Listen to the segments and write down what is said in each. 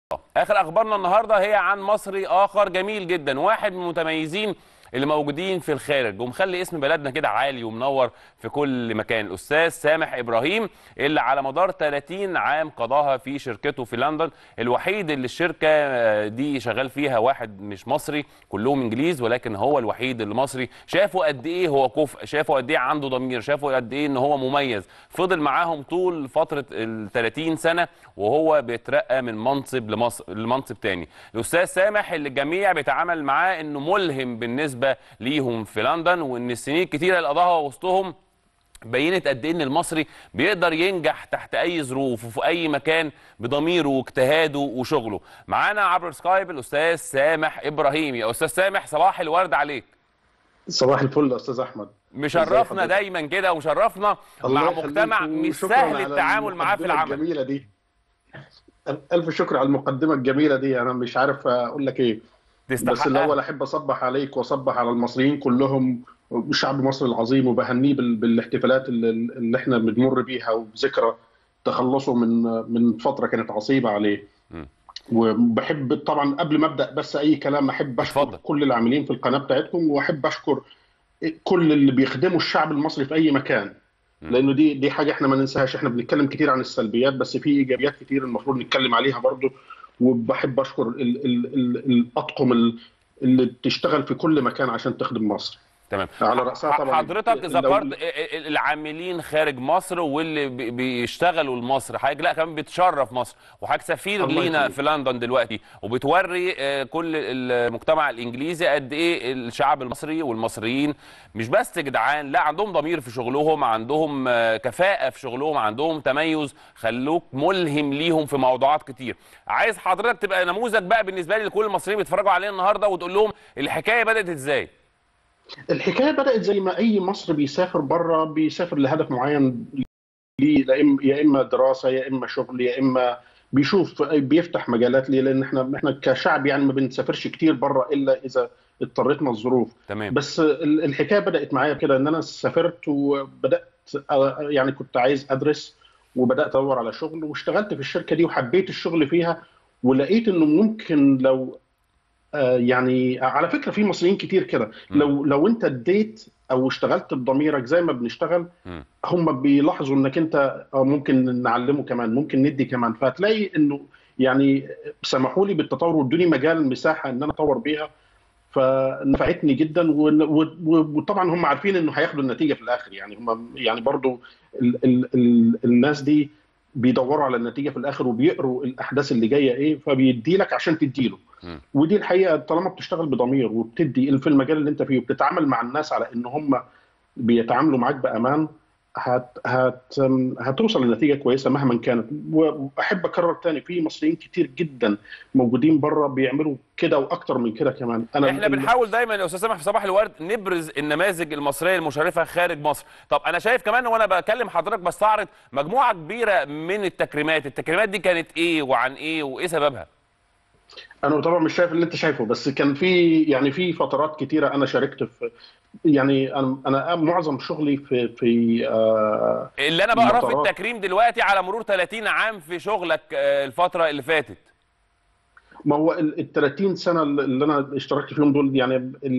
اخر اخبارنا النهارده هي عن مصري اخر جميل جدا، واحد من المتميزين اللي موجودين في الخارج ومخلي اسم بلدنا كده عالي ومنور في كل مكان. الاستاذ سامح ابراهيم اللي على مدار 30 عام قضاها في شركته في لندن، الوحيد اللي الشركه دي شغال فيها واحد مش مصري، كلهم انجليز، ولكن هو الوحيد اللي مصري. شافوا قد ايه هو كفء، شافوا قد ايه عنده ضمير، شافوا قد ايه ان هو مميز. فضل معاهم طول فتره ال 30 سنه وهو بيترقى من منصب لمنصب تاني. الاستاذ سامح اللي الجميع بيتعامل معاه انه ملهم بالنسبه ليهم في لندن، وان السنين الكتيره اللي قضاها وسطهم بينت قد ايه ان المصري بيقدر ينجح تحت اي ظروف وفي اي مكان بضميره واجتهاده وشغله. معانا عبر سكايب الاستاذ سامح ابراهيم. يا استاذ سامح، صباح الورد عليك. صباح الفل يا استاذ احمد. ازي مشرفنا حضرتك؟ دايما كده، ومشرفنا الله مع يخليك مجتمع مش وشكرا سهل على التعامل معاه في المقدمه العمل. الجميله دي. الف شكر على المقدمه الجميله دي، انا مش عارف اقول لك ايه. بس الاول تستحقها. احب اصبح عليك واصبح على المصريين كلهم وشعب مصر العظيم، وبهنيه بالاحتفالات اللي احنا بنمر بيها، وبذكرى تخلصه من فتره كانت عصيبه عليه. م. وبحب طبعا قبل ما ابدا بس اي كلام احب اشكر اتفضل. كل العاملين في القناه بتاعتكم، واحب اشكر كل اللي بيخدموا الشعب المصري في اي مكان. م. لانه دي حاجه احنا ما ننساهاش. احنا بنتكلم كتير عن السلبيات، بس في ايجابيات كتير المفروض نتكلم عليها برضو. وبحب اشكر الاطقم اللي بتشتغل في كل مكان عشان تخدم مصر، تمام. على راسها طبعا. حضرتك ذكرت العاملين خارج مصر واللي بيشتغلوا لمصر، حضرتك لا كمان بتشرف مصر، وحضرتك سفير الله لينا يخليك. في لندن دلوقتي، وبتوري كل المجتمع الانجليزي قد ايه الشعب المصري والمصريين مش بس جدعان، لا عندهم ضمير في شغلهم، عندهم كفاءة في شغلهم، عندهم تميز خلوك ملهم ليهم في موضوعات كتير. عايز حضرتك تبقى نموذج بقى بالنسبة لي لكل المصريين بيتفرجوا علينا النهارده، وتقول لهم الحكاية بدأت ازاي. الحكايه بدات زي ما اي مصري بيسافر بره، بيسافر لهدف معين، ليه؟ يا اما دراسه، يا اما شغل، يا اما بيشوف بيفتح مجالات ليه. لان احنا كشعب يعني ما بنسافرش كتير بره الا اذا اضطرتنا الظروف. تمام. بس الحكايه بدات معايا كده، ان انا سافرت وبدات يعني كنت عايز ادرس، وبدات ادور على شغل، واشتغلت في الشركه دي وحبيت الشغل فيها. ولقيت انه ممكن لو يعني على فكره في مصريين كتير كده، مم. لو انت اديت او اشتغلت بضميرك زي ما بنشتغل، مم. هم بيلاحظوا انك انت ممكن نعلمه كمان، ممكن ندي كمان. فهتلاقي انه يعني سمحوا لي بالتطور وادوني مجال مساحه ان انا اطور بيها، فنفعتني جدا. وطبعا هم عارفين انه هياخدوا النتيجه في الاخر. يعني هم يعني برضو الناس دي بيدوروا على النتيجه في الاخر، وبيقروا الاحداث اللي جايه ايه، فبيدي لك عشان تدي له. مم. ودي الحقيقه، طالما بتشتغل بضمير وبتدي في المجال اللي انت فيه، وبتتعامل مع الناس على ان هم بيتعاملوا معاك بامان، هتوصل لنتيجه كويسه مهما كانت. واحب اكرر تاني، في مصريين كتير جدا موجودين بره بيعملوا كده واكتر من كده كمان. انا احنا بنحاول دايما يا استاذ سامح في صباح الورد نبرز النماذج المصريه المشرفه خارج مصر. طب انا شايف كمان وانا بكلم حضرتك بستعرض مجموعه كبيره من التكريمات دي كانت ايه وعن ايه وايه سببها؟ انا طبعا مش شايف اللي انت شايفه، بس كان في يعني في فترات كتيره انا شاركت في، يعني انا معظم شغلي في اللي انا بقراه في مطارات. التكريم دلوقتي على مرور 30 عام في شغلك الفتره اللي فاتت. ما هو ال 30 سنه اللي انا اشتركت فيهم دول، يعني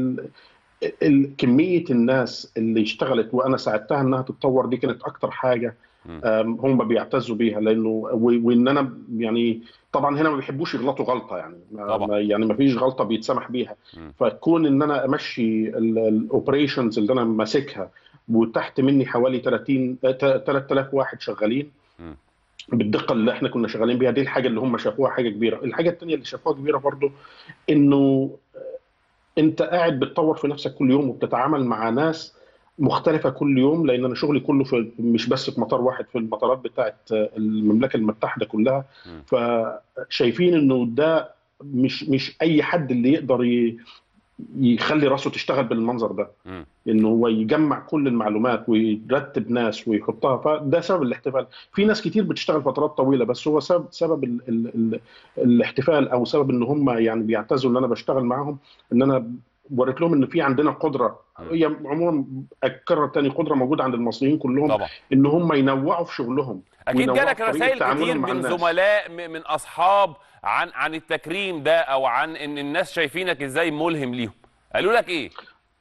كميه الناس اللي اشتغلت وانا ساعدتها انها تتطور، دي كانت اكتر حاجه مم. هم بيعتزوا بيها. لانه وان انا يعني طبعا هنا ما بيحبوش يغلطوا غلطه، يعني طبعا. يعني ما فيش غلطه بيتسمح بيها. مم. فكون ان انا امشي الاوبريشنز اللي انا ماسكها، وتحت مني حوالي 3000 واحد شغالين مم. بالدقه اللي احنا كنا شغالين بيها، دي الحاجه اللي هم شافوها حاجه كبيره. الحاجه الثانيه اللي شافوها كبيره برضو، انه انت قاعد بتطور في نفسك كل يوم، وبتتعامل مع ناس مختلفة كل يوم. لأن أنا شغلي كله مش بس في مطار واحد، في المطارات بتاعت المملكة المتحدة كلها. مم. فشايفين إنه ده مش أي حد اللي يقدر يخلي راسه تشتغل بالمنظر ده، مم. إنه هو يجمع كل المعلومات ويرتب ناس ويحطها. فده سبب الاحتفال. في ناس كتير بتشتغل فترات طويلة، بس هو سبب الاحتفال، أو سبب إن هم يعني بيعتزوا إن أنا بشتغل معاهم، إن أنا وريت لهم ان في عندنا قدره. مم. هي عموما اكرر تاني، قدره موجوده عند المصريين كلهم، طبعا. ان هم ينوعوا في شغلهم اكيد وينوعوا جالك في طريقه رسائل كتير تعاملهم مع من الناس. زملاء من اصحاب عن التكريم ده، او عن ان الناس شايفينك ازاي ملهم ليهم؟ قالوا لك ايه؟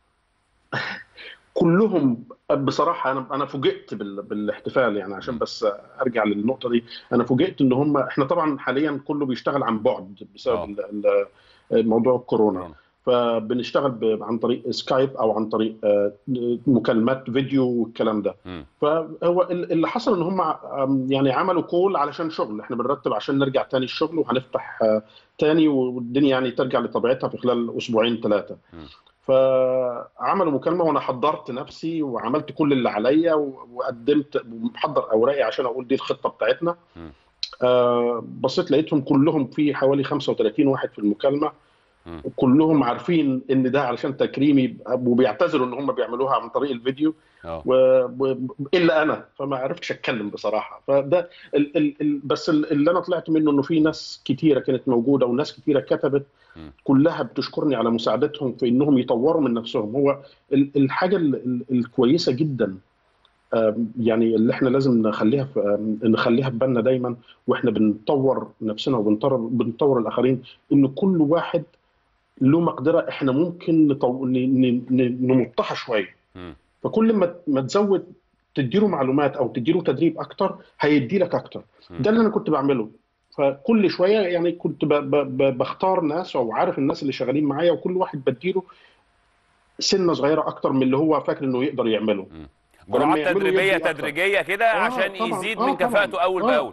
كلهم بصراحه، انا فوجئت بالاحتفال، يعني عشان بس ارجع للنقطه دي. انا فوجئت ان هم، احنا طبعا حاليا كله بيشتغل عن بعد بسبب اه، موضوع الكورونا. كورونا. فبنشتغل عن طريق سكايب او عن طريق مكالمات فيديو والكلام ده. امم. فهو اللي حصل ان هم يعني عملوا كول علشان شغل، احنا بنرتب عشان نرجع تاني الشغل وهنفتح تاني، والدنيا يعني ترجع لطبيعتها في خلال اسبوعين ثلاثه. فعملوا مكالمه وانا حضرت نفسي وعملت كل اللي عليا وقدمت ومحضر اوراقي عشان اقول دي الخطه بتاعتنا. بصيت لقيتهم كلهم في حوالي 35 واحد في المكالمه، وكلهم عارفين ان ده علشان تكريمي، وبيعتذروا ان هم بيعملوها عن طريق الفيديو. اه. الا انا فما عرفتش اتكلم بصراحه. فده بس اللي انا طلعت منه انه في ناس كتيره كانت موجوده وناس كتيره كتبت، كلها بتشكرني على مساعدتهم في انهم يطوروا من نفسهم. هو الحاجه الكويسه جدا، يعني اللي احنا لازم نخليها في بالنا دايما واحنا بنطور نفسنا وبنطور الاخرين، ان كل واحد له مقدره احنا ممكن نمطها شويه. فكل ما تزود تديله معلومات او تديله تدريب اكتر هيدي لك اكتر. ده اللي انا كنت بعمله. فكل شويه يعني كنت بختار ناس او عارف الناس اللي شغالين معايا، وكل واحد بديله سنه صغيره اكتر من اللي هو فاكر انه يقدر يعمله. فلما جرعات يعمله تدريبيه يدي اكتر. تدريجيه كده عشان طبعا، يزيد من طبعا، كفاءته اول باول.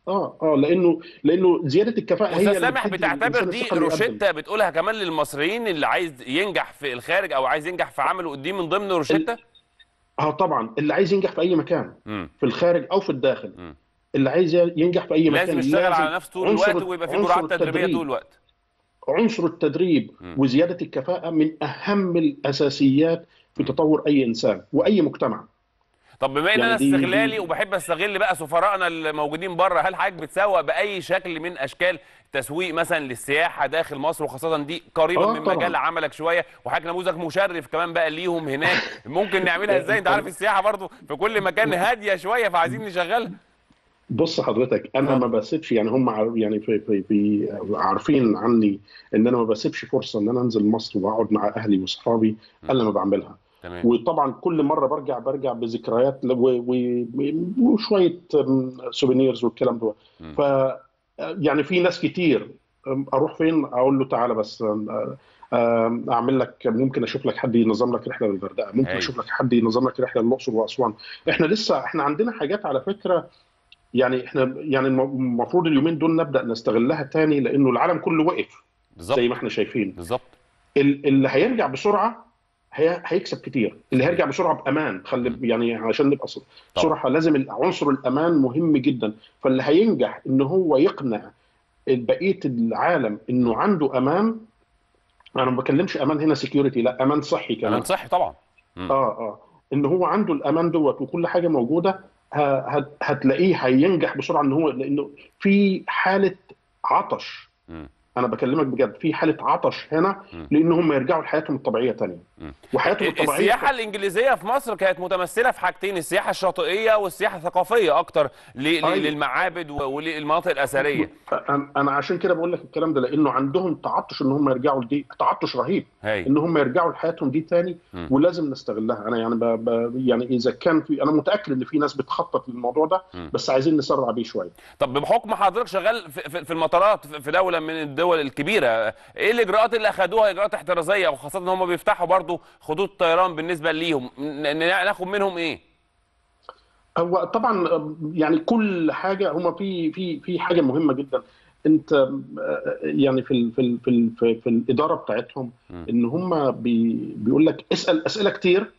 لانه زياده الكفاءه استاذ هي اللي سامح، بتدي بتعتبر للانسان دي الثقه انه يقدم. روشته بتقولها كمان للمصريين اللي عايز ينجح في الخارج او عايز ينجح في عمله، دي من ضمن روشته؟ طبعا، اللي عايز ينجح في اي مكان، امم. في الخارج او في الداخل، اللي عايز ينجح في اي لازم مكان يشتغل لازم على نفسه طول الوقت ويبقى في عنصر جرعات تدريبيه طول التدريب. الوقت. عنصر التدريب وزياده الكفاءه من اهم الاساسيات في تطور اي انسان واي مجتمع. طب بما ان يعني انا دي استغلالي وبحب استغل بقى سفرائنا الموجودين بره، هل حضرتك بتسوق باي شكل من اشكال تسويق مثلا للسياحه داخل مصر، وخاصه دي قريبه من مجال طبعا. عملك شويه، وحضرتك نموذج مشرف كمان بقى ليهم هناك، ممكن نعملها ازاي؟ انت عارف السياحه برضو في كل مكان هاديه شويه، فعايزين نشغلها. بص حضرتك، انا ما اتفضل. بسيبش، يعني هم يعني في عارفين عني ان انا ما بسيبش فرصه ان انا انزل مصر واقعد مع اهلي واصحابي الا ما بعملها. تمام. وطبعا كل مره برجع بذكريات وشويه سوفينيرز والكلام ده. ف يعني في ناس كتير اروح فين اقول له تعالى بس اعمل لك، ممكن اشوف لك حد ينظم لك رحله للغردقه، ممكن هاي. اشوف لك حد ينظم لك رحله للاقصر واسوان. احنا عندنا حاجات على فكره، يعني احنا يعني المفروض اليومين دول نبدا نستغلها تاني، لانه العالم كله وقف زي ما بالظبط. احنا شايفين. بالظبط. اللي هيرجع بسرعه هيكسب كتير. اللي صحيح. هيرجع بسرعه بامان، يعني عشان نبقى طبعا. صراحه، لازم عنصر الامان مهم جدا. فاللي هينجح ان هو يقنع بقيه العالم انه عنده امان. انا ما بكلمش امان هنا سكيورتي، لا، امان صحي امان كمان. صحي طبعا. ان هو عنده الامان دوت وكل حاجه موجوده، هتلاقيه هينجح بسرعه، ان هو لانه في حاله عطش. انا بكلمك بجد، في حاله عطش هنا، لان هم يرجعوا لحياتهم الطبيعيه تاني. وحياتهم الطبيعيه السياحه الانجليزيه في مصر كانت متمثله في حاجتين: السياحه الشاطئيه والسياحه الثقافيه اكتر أيوة. للمعابد وللمناطق الاثريه. انا عشان كده بقول لك الكلام ده، لانه عندهم تعطش ان هم يرجعوا لدي، تعطش رهيب هاي. ان هم يرجعوا لحياتهم دي تاني. ولازم نستغلها. انا يعني يعني اذا كان انا متاكد ان في ناس بتخطط للموضوع ده، بس عايزين نسرع بيه شويه. طب بحكم حضرتك شغال في المطارات في دوله من الدول الكبيره، ايه الاجراءات اللي اخذوها، اجراءات احترازيه، وخاصه ان هم بيفتحوا برضو خطوط طيران بالنسبه ليهم، ناخد منهم ايه؟ هو طبعا يعني كل حاجه، هم في حاجه مهمه جدا. انت يعني في الاداره بتاعتهم، ان هم بيقول لك اسال اسئله كتير،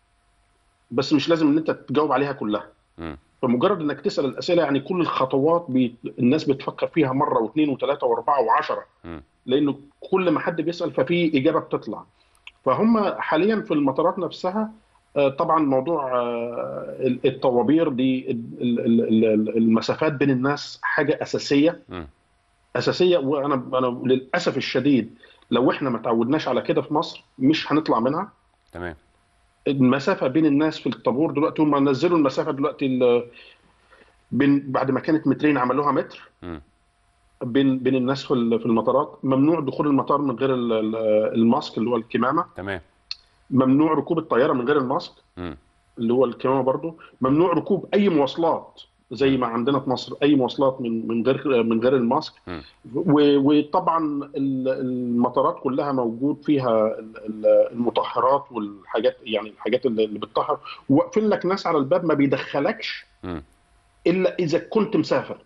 بس مش لازم ان انت تجاوب عليها كلها. فمجرد انك تسال الاسئله، يعني كل الخطوات الناس بتفكر فيها مره واثنين وثلاثه واربعه وعشره، لانه كل ما حد بيسال ففي اجابه بتطلع. فهم حاليا في المطارات نفسها، طبعا موضوع الطوابير دي، المسافات بين الناس حاجه اساسيه. اساسيه. وانا للاسف الشديد، لو احنا ما تعودناش على كده في مصر مش هنطلع منها. تمام. المسافه بين الناس في الطابور دلوقتي، هم نزلوا المسافه دلوقتي بعد ما كانت مترين عملوها متر. بين الناس في المطارات. ممنوع دخول المطار من غير الماسك اللي هو الكمامه. تمام. ممنوع ركوب الطياره من غير الماسك امم. اللي هو الكمامه برضو. ممنوع ركوب اي مواصلات زي ما عندنا في مصر، اي مواصلات من غير الماسك. امم. وطبعا المطارات كلها موجود فيها المطهرات والحاجات، يعني الحاجات اللي بتطهر. واقفين لك ناس على الباب ما بيدخلكش امم. الا اذا كنت مسافر.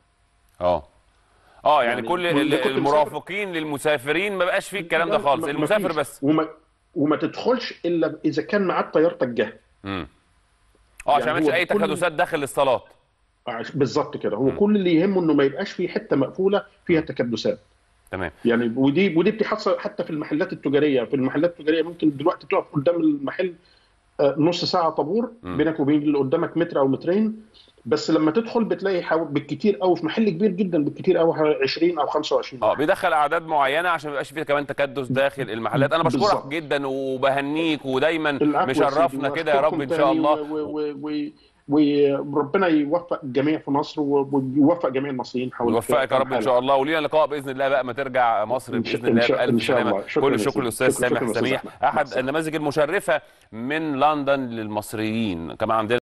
يعني كل واذا كنت مسافر المرافقين للمسافرين ما بقاش فيه الكلام لا ده لا، خالص، ما المسافر فيش. بس. وما تدخلش الا اذا كان معاك طيارتك جاهزه. امم. عشان ما يعني يعملش هو اي كل تكدسات داخل الصالات. بالظبط كده، هو امم. كل اللي يهمه انه ما يبقاش في حته مقفوله فيها امم. تكدسات. تمام. يعني ودي بتحصل حتى في المحلات التجاريه. ممكن دلوقتي تقف قدام المحل نص ساعه طابور امم. بينك وبين اللي قدامك متر او مترين. بس لما تدخل بتلاقي بالكتير قوي في محل كبير جدا، بالكتير قوي 20 او 25 واحد. بيدخل اعداد معينه عشان ما يبقاش فيه كمان تكدس داخل المحلات. انا بشكرك بالظبط. جدا وبهنيك، ودايما العفو يا سيدي، مشرفنا كده يا رب واشكركم ان شاء تاني الله. وربنا يوفق الجميع في مصر، ويوفق جميع المصريين حول ويوفقك يا رب ان انحاء شاء الله، ولينا لقاء باذن الله بقى ما ترجع مصر باذن الله إن بالف شاء سلامه. الله. كل شكرا يا الشكر سيدي. للاستاذ سامح شكرا يا استاذ سميح، احمد. مع احد السلامه. النماذج المشرفه من لندن للمصريين. كمان عندنا